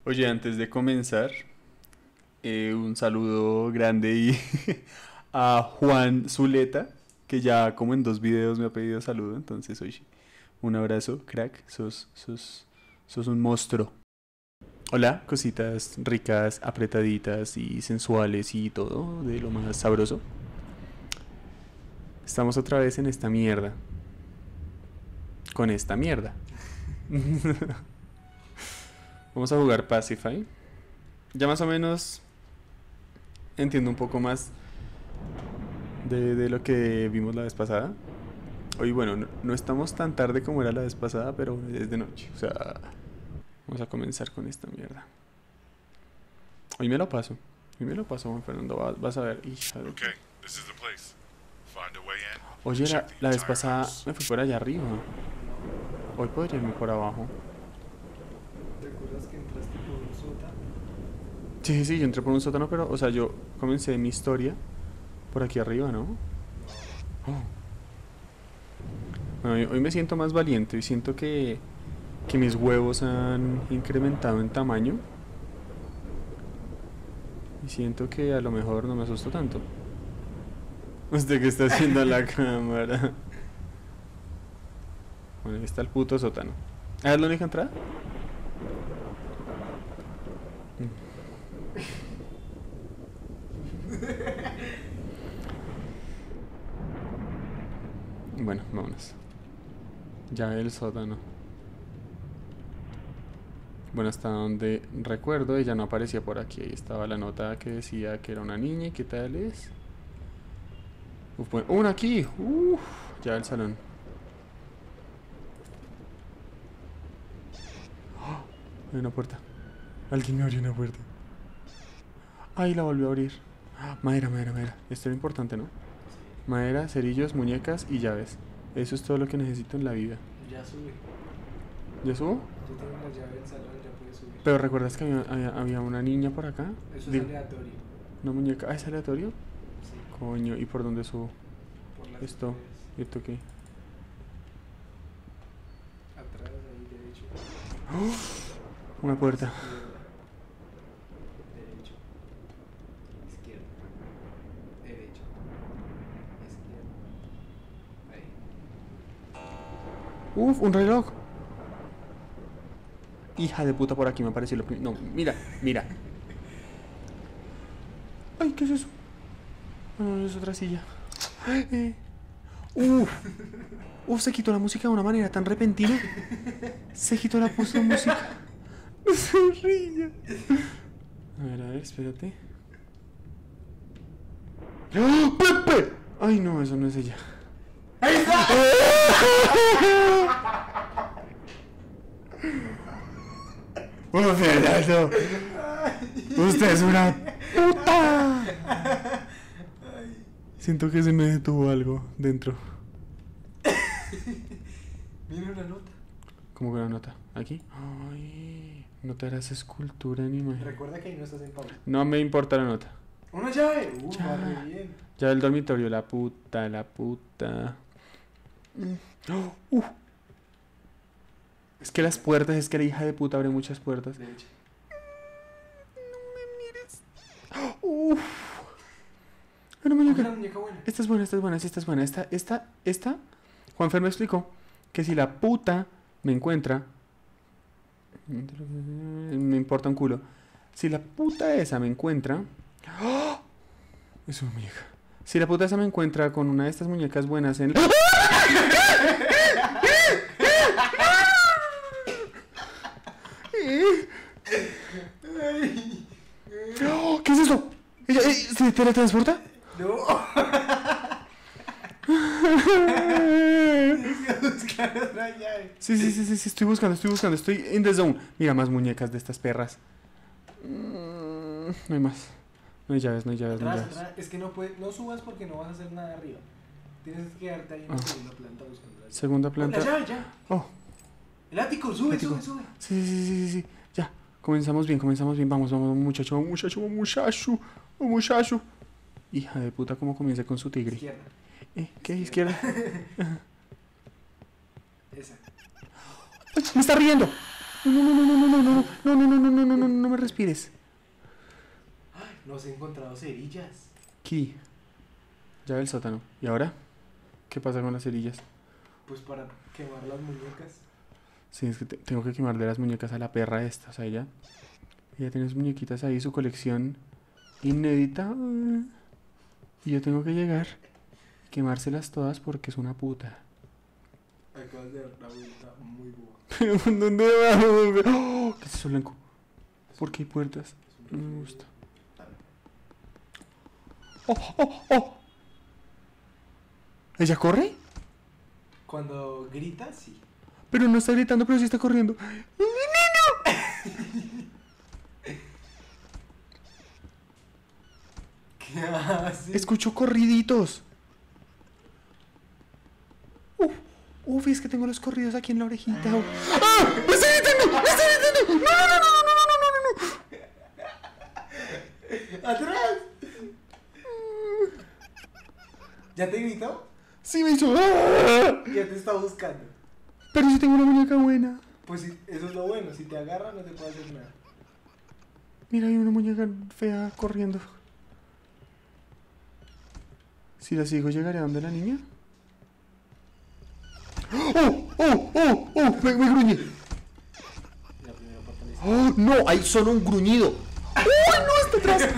Oye, antes de comenzar, un saludo grande y a Juan Zuleta, que ya como en dos videos me ha pedido saludo. Entonces, oye, un abrazo, crack. Sos un monstruo. Hola, cositas ricas, apretaditas y sensuales y todo de lo más sabroso. Estamos otra vez en esta mierda. Con esta mierda. Vamos a jugar Pacify. Ya más o menos entiendo un poco más de lo que vimos la vez pasada. Hoy, bueno, no estamos tan tarde como era la vez pasada, pero es de noche. O sea, vamos a comenzar con esta mierda. Hoy me lo paso. Hoy me lo paso, Juan Fernando. Vas a ver. Hija de... Okay, this is the place. Find a way in. Oye, Check the la vez entire pasada house. me fui por allá arriba. Hoy podría irme por abajo. ¿Te acuerdas que entraste por un sótano? Sí, sí, sí, yo entré por un sótano, pero, o sea, yo comencé mi historia por aquí arriba, ¿no? Oh. Bueno, hoy me siento más valiente y siento que mis huevos han incrementado en tamaño. Y siento que a lo mejor no me asusto tanto. ¿Usted qué está haciendo a la cámara? Bueno, ahí está el puto sótano. ¿Ah, es la única entrada? Bueno, vámonos. Ya el sótano. Bueno, hasta donde recuerdo ella no aparecía por aquí. Ahí estaba la nota que decía que era una niña y qué tal es. Uf, bueno, ¡una aquí! ¡Uf! Ya el salón. ¡Oh! Hay una puerta. Alguien me abrió una puerta. ¡Ay, la volvió a abrir! Madera, madera, madera. Esto era importante, ¿no? Madera, cerillos, muñecas y llaves. Eso es todo lo que necesito en la vida. Ya sube. ¿Ya subo? Yo tengo la llave del salón, ya puedes subir. Pero ¿recuerdas que había una niña por acá? Eso es Digo, aleatorio. una muñeca. ¿Ah, es aleatorio? Sí. Coño, ¿y por dónde subo? Por las Esto. paredes. ¿Y esto qué? Atrás, ahí derecho. ¡Oh! Una puerta. Izquierda. Derecho. Izquierda. Derecho. Izquierda. Ahí. ¡Uf! ¡Un reloj! Hija de puta, por aquí me apareció lo primero. No, mira, mira. ¡Ay, qué es eso! No, es otra silla. ¡Uf! ¡Uf! Se quitó la música de una manera tan repentina. Se quitó la puta música. No se ría. A ver, espérate. ¡Oh, Pepe! Ay, no, eso no es ella. ¡Ahí está! ¡Oh, Fernando! ¡Usted es una puta! Siento que se me detuvo algo dentro. Mira una nota. ¿Cómo que la nota? ¿Aquí? Ay, no te harás escultura ni imagen. Recuerda que ahí no estás en pausa. No me importa la nota. ¡Una llave! Ya. Va re bien. Ya el dormitorio, la puta, la puta. Oh, Es que las puertas, es que la hija de puta abre muchas puertas. Derecha. Uf. Una muñeca. Una muñeca buena. Esta es buena, esta es buena, esta es buena. Esta. Juanfer me explicó que si la puta me encuentra. Me importa un culo. Si la puta esa me encuentra. ¡Oh! Es una muñeca. Si la puta esa me encuentra con una de estas muñecas buenas en. ¡Oh! ¿Qué es eso? ¿Ella se teletransporta? No. Buscar otra llave. Sí, sí, sí, sí, sí, estoy buscando, estoy in the zone. Mira, más muñecas de estas perras. No hay más. No hay llaves, no hay llaves, no hay Atrás, llaves. atrás. Es que no subas porque no vas a hacer nada arriba. Tienes que quedarte ahí en la segunda planta buscando la llave. Segunda Oh, planta. la llave, ya. Oh, El ático, sube, ático. sube. Sí, sí, sí, sí, sí. Ya, comenzamos bien. Vamos, vamos, muchacho, muchacho, muchacho, muchacho. Hija de puta, ¿cómo comienza con su tigre? Izquierda. ¿Qué? ¿Izquierda? Esa. ¡Ay, me está riendo! No me respires. Ay, nos he encontrado cerillas. Aquí. Llave del sótano. ¿Y ahora? ¿Qué pasa con las cerillas? Pues para quemar las muñecas. Sí, es que tengo que quemarle las muñecas a la perra esta. O sea, ella tiene sus muñequitas ahí, su colección inédita. Y yo tengo que llegar y quemárselas todas porque es una puta. Acabas de dar la vuelta muy boba. Pero ¿dónde va? ¡Oh! ¿Qué es eso blanco? ¿Por qué hay puertas? No me gusta. ¡Oh! ¿Ella corre? Cuando grita, sí. Pero no está gritando, pero sí está corriendo. ¿Qué hace? Escucho corriditos. Uf, es que tengo los corridos aquí en la orejita. ¡Ah! ¡Me está gritando! ¡Me está gritando! ¡No! ¡Atrás! ¿Ya te gritó? Sí, me hizo. ¡Ah! Ya te está buscando. Pero yo tengo una muñeca buena. Pues sí, eso es lo bueno. Si te agarra, no te puede hacer nada. Mira, hay una muñeca fea corriendo. Si la sigo, ¿llegaré a donde la niña? ¡Oh! Me gruñe. La primera pata le ¡Oh! No, hay solo un gruñido. ¡Oh, no! ¡Está atrás!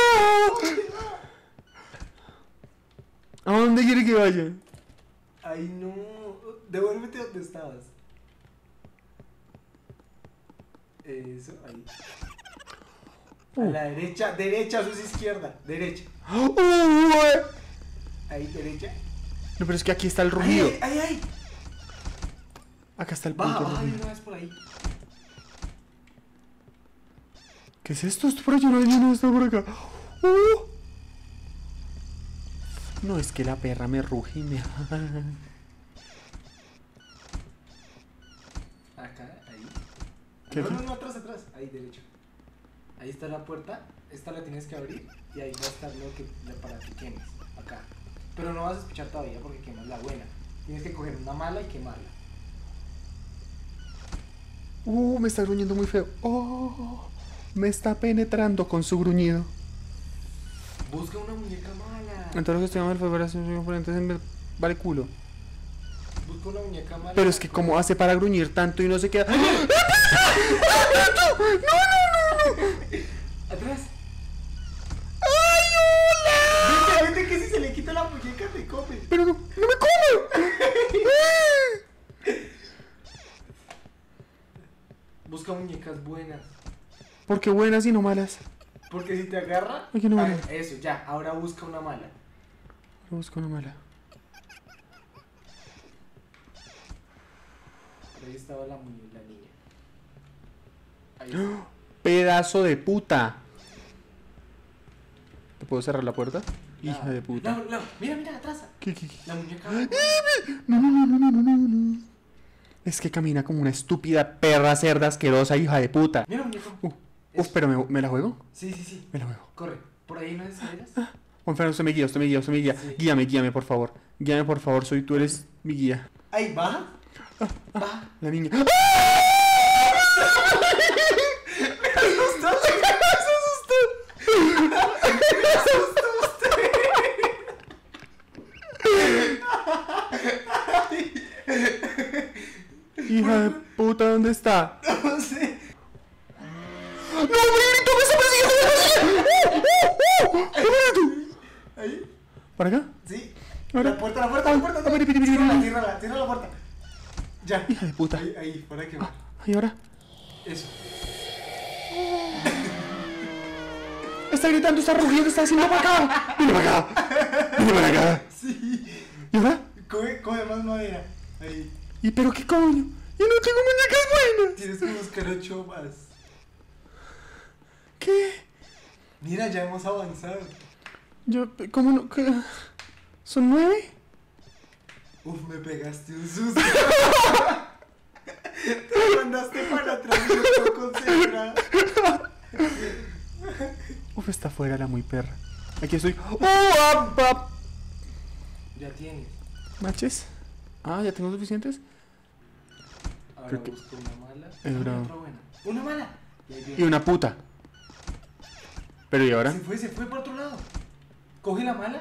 ¿A dónde quiere que vaya? Ay, no. Devuélvete donde estabas. Eso, ahí. A la derecha, eso es izquierda. Derecha. Ahí, derecha. No, pero es que aquí está el rugido. ¡Ay! Acá está el punto. Baja de una vez por ahí. ¿Qué es esto? ¿Esto por allá? No, está por acá. No, es que la perra me ruge y me... Acá, ahí. ¿Qué? No, atrás. Ahí, derecho. Ahí está la puerta. Esta la tienes que abrir. Y ahí va a estar para que quemes. Acá. Pero no vas a escuchar todavía porque quemas la buena. Tienes que coger una mala y quemarla. Me está gruñendo muy feo. Me está penetrando con su gruñido. Busca una muñeca mala. Entonces lo que estoy mal fue ver a sus oponentes en vale culo. Busca una muñeca mala. Pero es que ¿cómo hace para gruñir tanto y no se queda? ¡No! Atrás. ¡Ay, hola! Vete que si se le quita la muñeca te come. Pero no me come. Busca muñecas buenas. ¿Por qué buenas y no malas? Porque si te agarra. Ay, que no Ah, buena. eso, ya. Ahora busca una mala. Busco una mala. Ahí estaba la niña. Ahí está. Pedazo de puta. ¿Te puedo cerrar la puerta? Hija de puta. No, mira, atrás. ¿Qué? La muñeca. No. Es que camina como una estúpida perra cerda asquerosa, hija de puta. Mira, muñeca. Pero ¿me la juego? Sí. Me la juego. Corre. Por ahí no hay escaleras. Juan Fernando, usted me guía. Sí. Guíame, por favor. Guíame, por favor, tú eres mi guía. Ahí, baja. Baja. La niña. Me asustó usted. Hija de puta, ¿dónde está? No sé. ¡No, Brunito, me está persiguiendo! Ahí. ¿Para acá? Sí. Ahora. La puerta. Cierra la puerta. Ya. Hija de puta. Ahí, para que va. ¿Y ahora? Eso. Está gritando, está rugiendo, está haciendo para acá. Viene para acá. Sí. ¿Y ahora? Coge más madera. Ahí. ¿Y pero qué coño? ¡Y no tengo muñecas buenas! Tienes que buscar 8 más. ¿Qué? Mira, ya hemos avanzado. ¿Cómo no? ¿Qué? ¿Son 9? Uf, me pegaste un susto. Te mandaste para atrás y yo estoy concentrado. Uf, está afuera la muy perra. Aquí estoy. Ya tienes. ¿Matches? Ah, ¿ya tengo suficientes? Ahora Creo que- busco una mala. es Ah, bravo. otra buena. Una mala. Y ahí Y viene. una puta. Pero ¿y ahora? Se fue por otro lado. Coge la mala.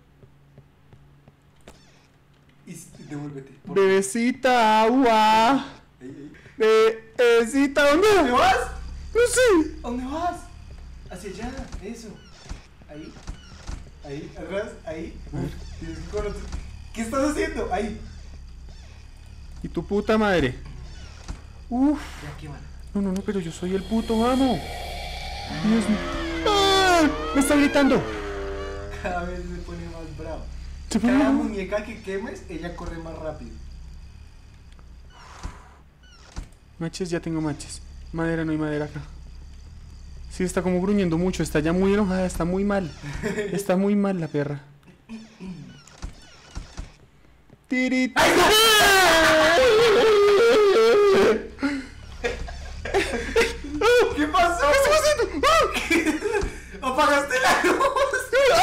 Y devuélvete. Bebecita, agua. Ahí, ahí. Bebecita, ¿dónde? ¿Dónde vas? No sé. ¿A dónde vas? Hacia allá, eso. Ahí. Ahí, atrás, ahí. Tienes que conocer. ¿Qué estás haciendo? Ahí. Y tu puta madre. Uf. Ya, ¿qué van? No, pero yo soy el puto amo. Dios mío. ¡Ah! Me está gritando. Cada vez se pone más bravo. Se pone Cada más- muñeca que quemes, ella corre más rápido. Matches, ya tengo matches. Madera, no hay madera acá. Sí, está como gruñendo mucho. Está ya muy enojada, está muy mal. Está muy mal la perra. Tirit. ¿Qué pasó? ¿Qué está pasando? ¡Apagaste la luz!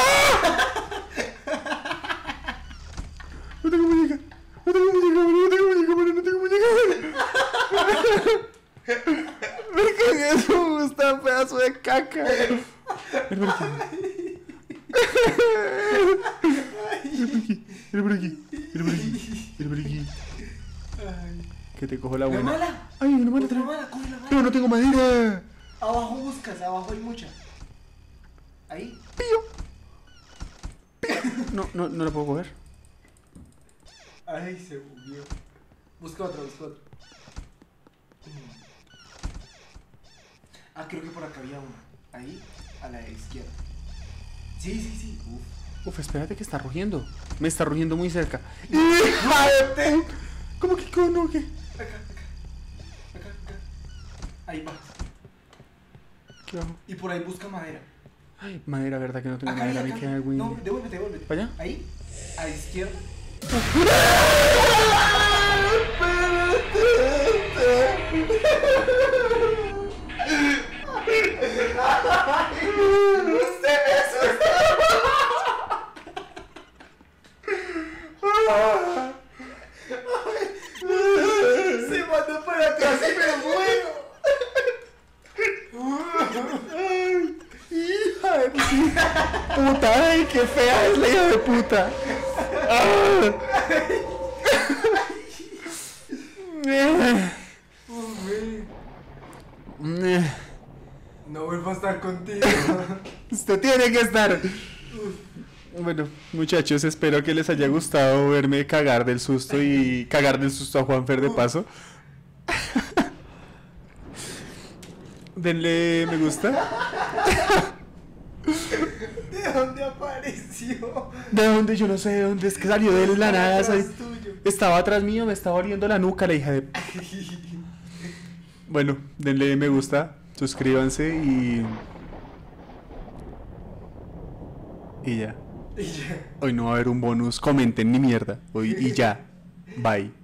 No tengo muñeca. No tengo muñeca, no tengo muñeca, no tengo muñeca. Me cagué de gusta, pedazo de caca. Ven por aquí. Ven por aquí. Ven por aquí. Ven por aquí. Ay. Que te cojo la ¡Una buena. mala! Ay, una mala ¡Otra otra. mala! ¡Coge la mala! Pero no tengo madera. Abajo buscas, abajo hay mucha. Ahí. No la puedo coger. Ay, se bugueó. Busca otra, busca otra. Ah, creo que por acá había una. Ahí, a la izquierda. Sí. Uf. Uf, espérate que está rugiendo. Me está rugiendo muy cerca. ¡Hija de puta! ¿Cómo que cono? ¿Qué? Acá. Ahí va. ¿Qué hago? Y por ahí busca madera. Ay, madera, ¿verdad que no tengo Acá, madera? ahí, Me acá. queda güey. No, devuélvete. ¿Para allá? Ahí, a la izquierda. Se mandó para atrás y me muero. ¡Hija de puta! ¡Ay, qué fea es la hija de puta! ¡Ah! No vuelvo a estar contigo. Usted tiene que estar. Bueno, muchachos, espero que les haya gustado verme cagar del susto y cagar del susto a Juanfer de paso. Denle me gusta. ¿De dónde apareció? ¿De dónde? Yo no sé de dónde es que salió de la nada. Atrás tuyo. Estaba atrás mío, me estaba oliendo la nuca, la hija de... Bueno, denle me gusta, suscríbanse y ya. Y ya. Hoy no va a haber un bonus, comenten ni mierda. Hoy y ya. Bye.